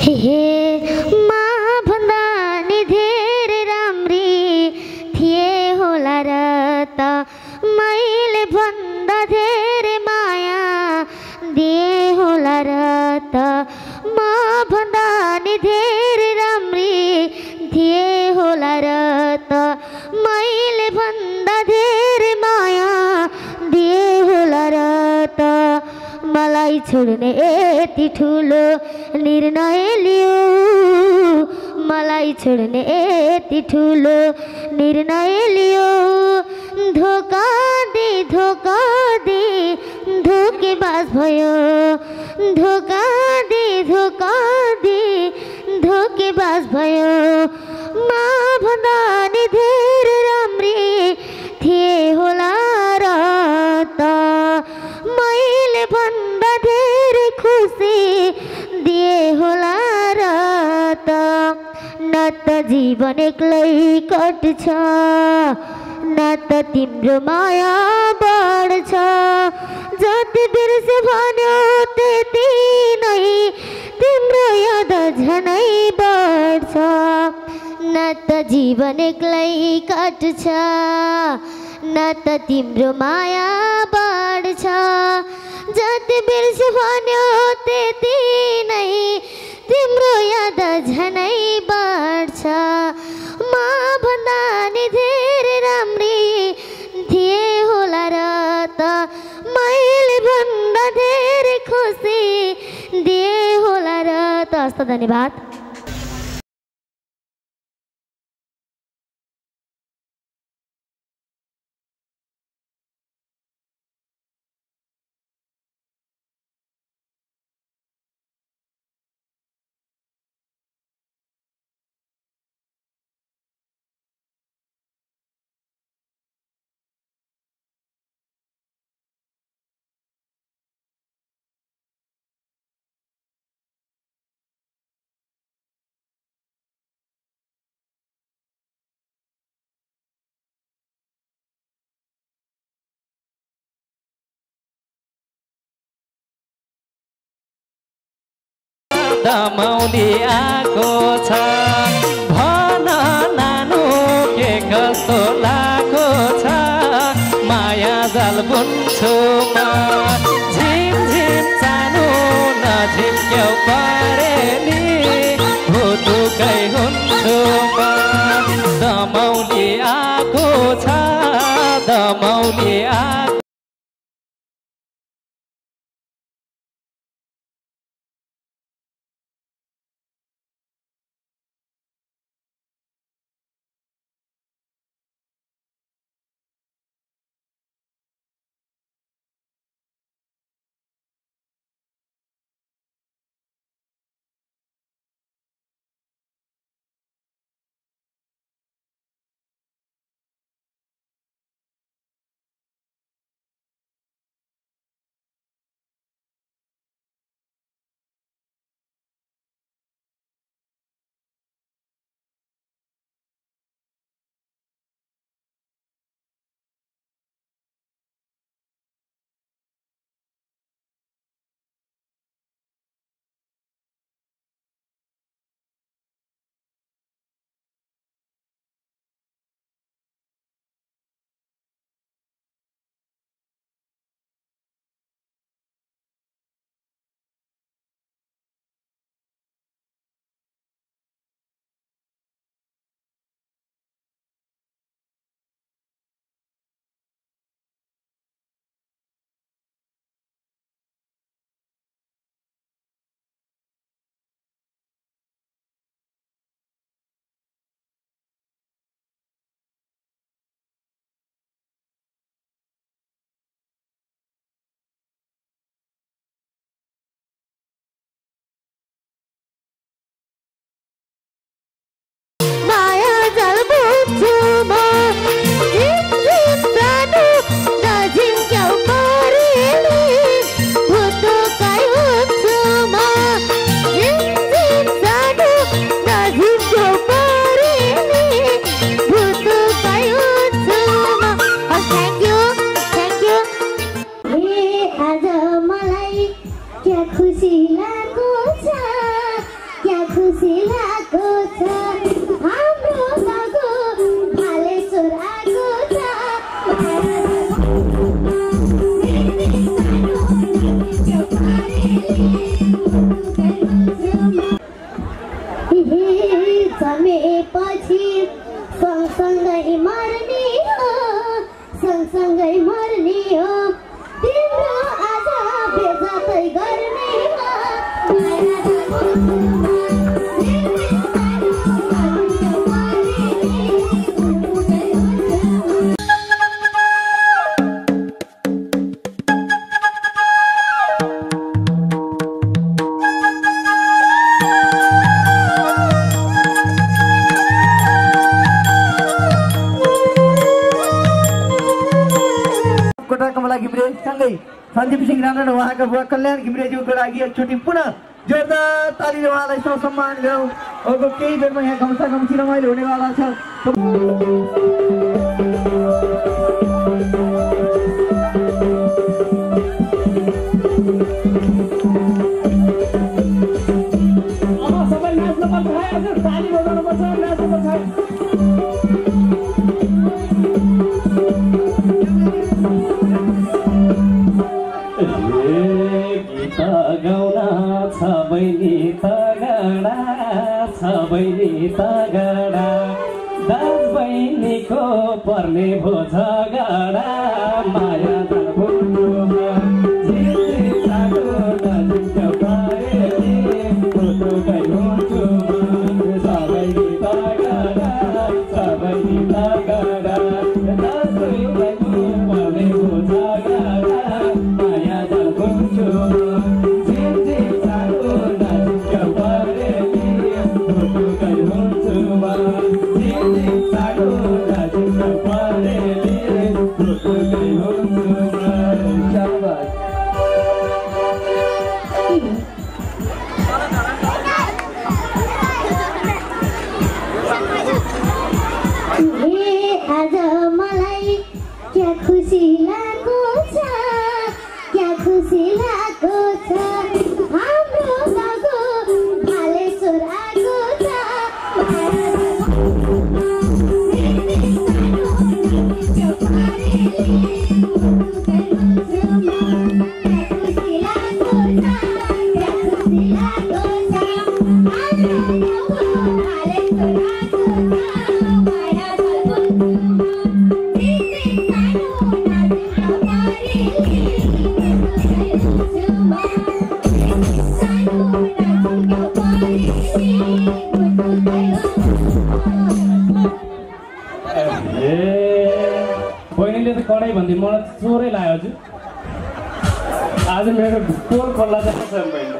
हे माँ भन्दा नि धेरै राम्री थिए होला र त मैले भन्दा धेरै माया दिए होला र त म भन्दा नि धेरै राम्री थिए होला र त मैले भन्दा धेरै माया दिए होला र त मलाई छोड्ने यति ठुलो निर्णय लियो मलाई छोड्ने यति ठुलो निर्णय लियो धोका दे धोकेबाज भयो धोका दे धोकेबाज भयो म भन्दा नि धेरै राम्री थिए होला र त मैले भन्दा धेरै खुसी दिए होला र त न त जीवन एक्लै कट्छ न त तिम्रो माया बढ्छ जति बिर्से भन्यो त्यति नै तिम्रो याद झनै बढ्छ न त जीवन एक्लै कट्छ न त तिम्रो माया बढ्छ जति बिर्से भन्यो त्यति नै तिम्रो याद झनै बढ्छ म भन्दा नि धेरै राम्री थिए होला र त मैले भन्दा धेरै खुसी दिए होला र त हस्त धन्यवाद। दमौली आएको छ भन नानु के कस्तो लागेको छ माया जाल बुन्छु म झिमझिम सानो नझिम्क्यौ परेली भुतुकै हुन्छु म दमौली आएको छ दमौली आएको खुसी लागेको छ हाम्रो गाउँको भालेश्वर आएको छ जमेपछि सँगसँगै मर्ने हो सँगसँगै मर्ने हो तिम्रो आज बेजातै गर्ने हो सँगै सञ्जीव सिंह राणा र उहाँका बुवा कल्याण घिमिरेज्यूको लागि एकचोटि पुनः जोरदार तालीले उहाँलाई सम्मान गरौँ। अब केही बेरमा यहाँ गम्सा गम्सी रमाइलो हुनेवाला छ। अब सबै नाच्नुपर्छ है, हजुर ताली बजाउनुपर्छ, नाच्नुपर्छ। बहिनी तगडा दाज बहिनीको पर्ने भो झगडा माया सबैनी तगडा सबैनी तगडा दाज बहिनीको पर्ने भो झगडा माया बहिनीले त कडै भन्दै मलाई चोरै लाग्यो हजुर। आज मेरो कोल खोल्ला जस्तो छ बहिनी।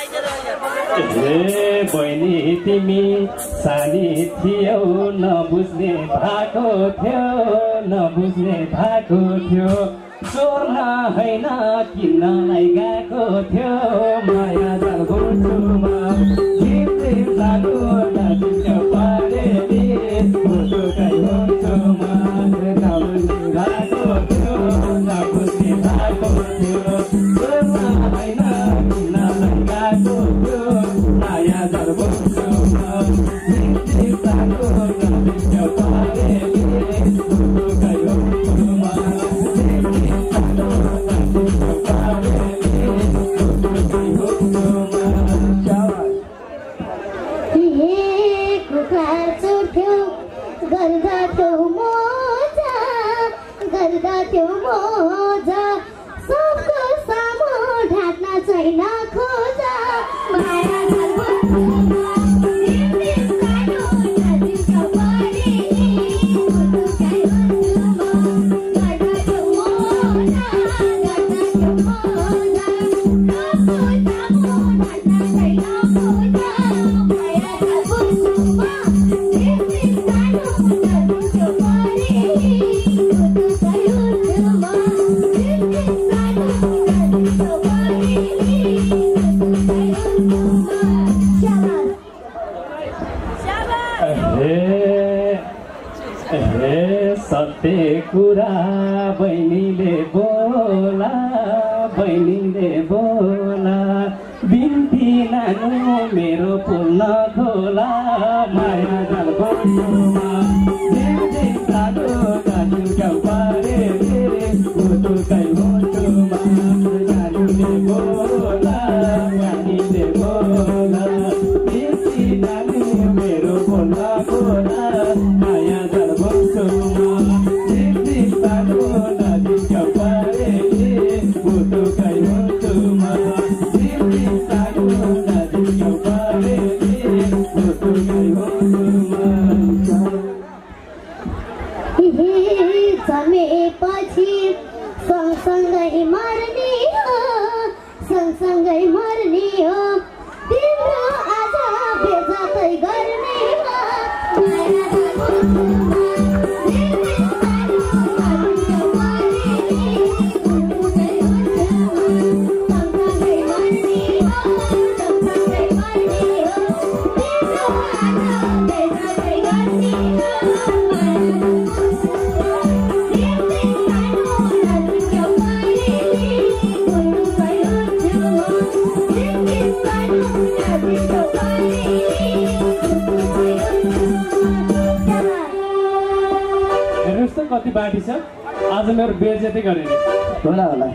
बहिनी तिमी सानी थियौ नबुझ्ने भएको थियो चोर्न होइन किन्नलाई गएको थियो माया जाल घुम्छुमा सत्य कुरा बहिनीले बोला बिन्ती सानो मेरो फुल्न खोला माया जाल बन्नुमा झिमझिम सानो गाजु गाउँ पारे उतुकै मुटुमा जानुले बोला गानीले बोला बेसी नानी मेरो फुल्न खोला माया जाल बन्नुमा झिमझिम सानो गाजु गाउँ पारे उतुकै मुटुमा झिमझिम सानो गाजु गाउँ पारे उतुकै मुटुमा जन्मेपछि सँगसँगै मर्ने हो सँगसँगै मर्ने हो तिम्रो आज बेजतै गर्ने हो हेर्नुहोस् त कति बाटी छ आज मेरो बेइज्जती गरेर होला होला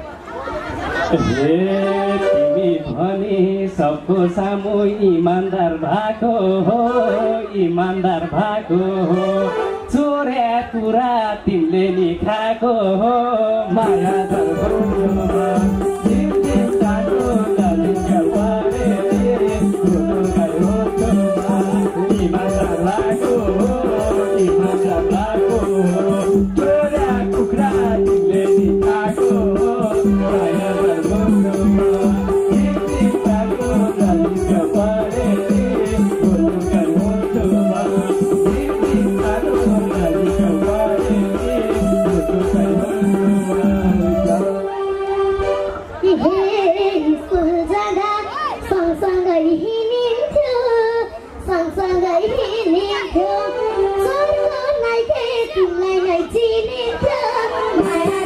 हे तिमी भने सबको सामु इमान्दार भएको हो इमान्दार भएको हो चोर्या कुरा तिमीले नि खाएको हो माया दर्पणमा झिमझिम सानो गालीका पारे उतुकै मुटुमा इमान्दार भएको हो इमान्दार भएको हो चोर्या कुखुरा तिमीले नि खाएको हो माया दर्पणमा झिमझिम सानो गालीका पारे उतुकै मुटुमा झिमझिम सानो गालीका पारे उतुकै मुटुमा स्कुल जाँदा सँगसँगै हिँडिन्थ्यो सँगसँगै हिँडिन्थ्यो सरको नाइथे तिमीलाई नै चिनिन्थ्यो माया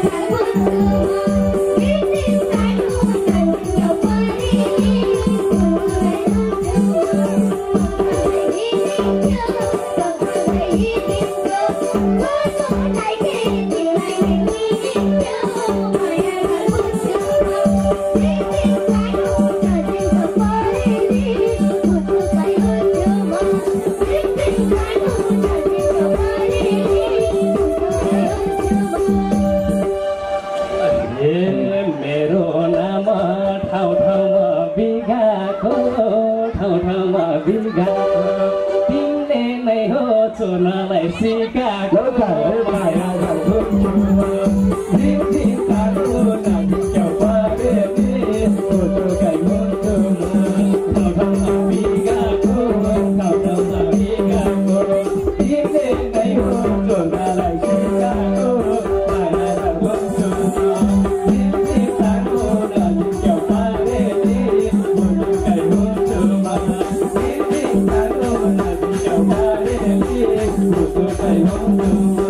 मेरो नाम ठाउँ ठाउँमा बिगाको ठाउँ ठाउँमा बिगाको तिमीले नै हो चोर्नलाई सिकाएको माया दर्पणमा झिमझिम सानो गालीका पारे उतुकै मुटुमा ठाउँ ठाउँमा बिगाको ठाउँ ठाउँमा बिगाको तिमीले नै हो चोर्नलाई सिकाएको माया दर्पणमा झिमझिम सानो गालीका पारे उतुकै मुटुमा झिमझिम सानो गालीका पारे उतुकै मुटुमा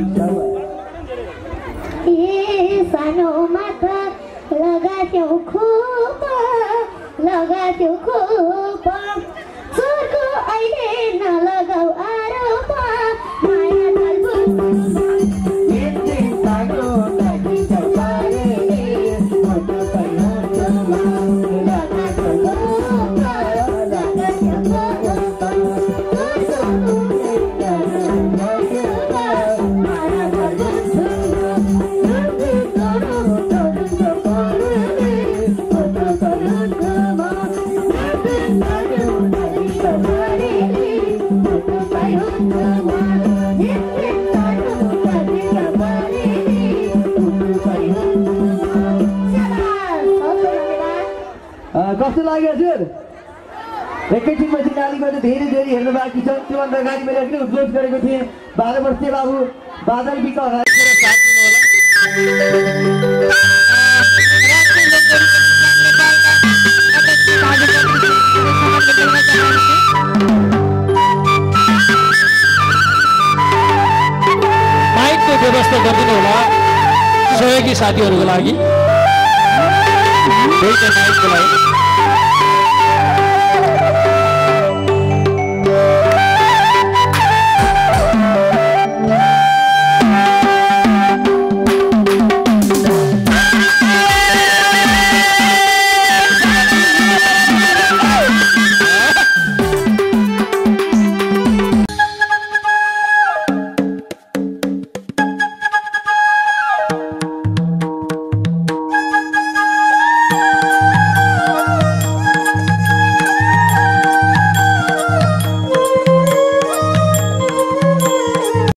सानोमा त लगाथ्यौ खोप चोरको अहिले नलगाउ आरोप माया दर्पणमा झिमझिम सानो गालीका पारे उतुकै मुटुमा लगाएको कस्तो लाग्यो हजुर एकैछिनमा चाहिँ नालीबाट धेरै धेरै हेर्नु बाँकी छ त्योभन्दा अगाडि मैले अघि उद्घोष गरेको थिएँ 12 वर्षीय बाबु बादल बिका अगाडिबाट साथ दिनु होला माइकको व्यवस्था गरिदिनु होला सहयोगी साथीहरूको लागि दुईटा माइकको लागि